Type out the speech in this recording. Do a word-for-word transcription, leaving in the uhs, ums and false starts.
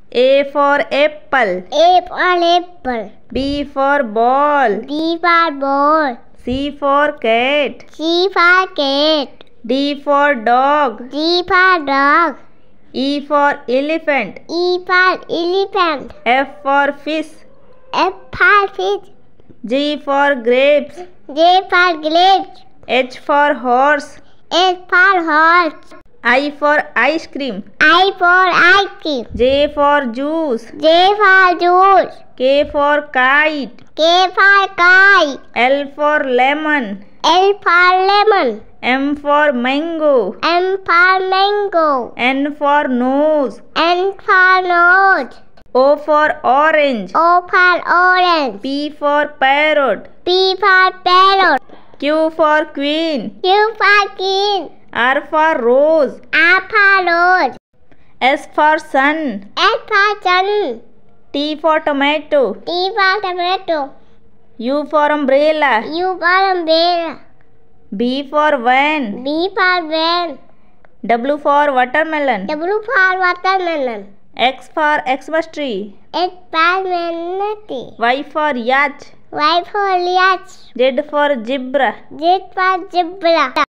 A for apple. A for apple. B for ball. B for ball. C for cat. C for cat. D for dog. D for dog. E for elephant. E for elephant. F for fish. F for fish. G for grapes. J for grapes. H for horse. H for horse. I for ice cream. I for ice cream. J for juice. J for juice. K for kite. K for kite. L for lemon. L for lemon. M for mango. M for mango. N for nose. N for nose. O for orange. O for orange. P for parrot. P for parrot. Q for queen. Q for queen. R for rose. R for rose. S for sun. S for sun. T for tomato. T for tomato. U for umbrella. U for umbrella. B for van. B for van. W for watermelon. W for watermelon. X for Xmas tree. X for manatee. Y for yacht. Y for yacht. Z for zebra. Z for zebra.